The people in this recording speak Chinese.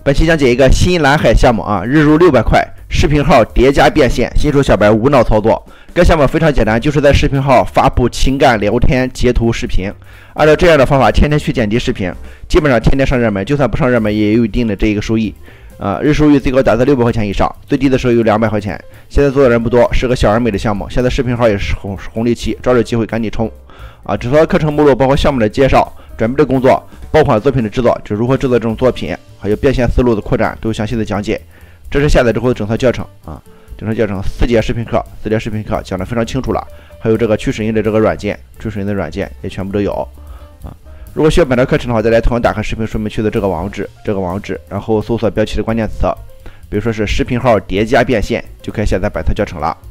本期讲解一个新蓝海项目啊，日入600块，视频号叠加变现，新手小白无脑操作。该项目非常简单，就是在视频号发布情感聊天截图视频，按照这样的方法天天去剪辑视频，基本上天天上热门，就算不上热门也有一定的这个收益。日收益最高达到600块钱以上，最低的时候有200块钱。现在做的人不多，是个小而美的项目。现在视频号也是红利期，抓住机会赶紧冲啊！只说课程目录包括项目的介绍、准备的工作、爆款作品的制作，就如何制作这种作品，还有变现思路的扩展都有详细的讲解。这是下载之后的整套教程啊，整套教程4节视频课讲得非常清楚了。还有这个去水印的这个软件，去水印的软件也全部都有啊。如果需要本套课程的话，再来同样打开视频说明区的这个网址，然后搜索标题的关键词，比如说是视频号叠加变现，就可以下载本套教程了。